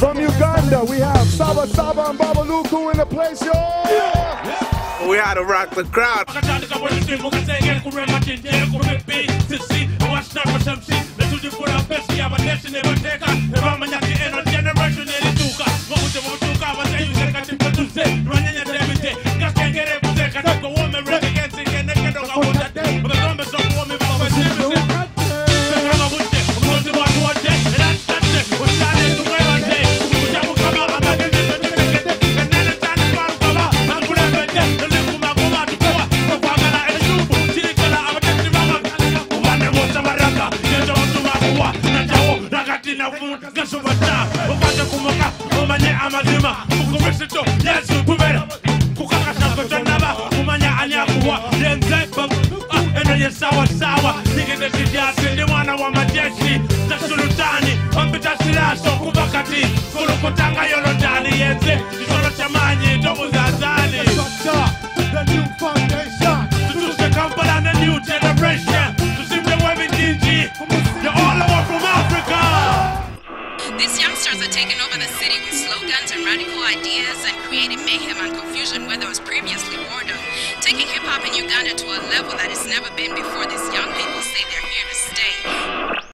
from Uganda. We have Saba Saba and Babaluku in the place, yo. We had to rock the crowd. Sawa sawa, nige de sidiasi, ni wana wa majeshi za sultani, wapita silaso kubakati, kulukutanga Yorodani, yenze, nisolo chamanyi, tobu zazani. The new foundation. Tutuse Kampala and the new generation. Tusimwe wewe Dinji, you're all over from Africa. These youngsters are taking over the city with slogans and radical ideas and creating mayhem and confusion where there was previously boredom. Taking hip-hop in Uganda to a level that has never been before. These young people say they're here to stay.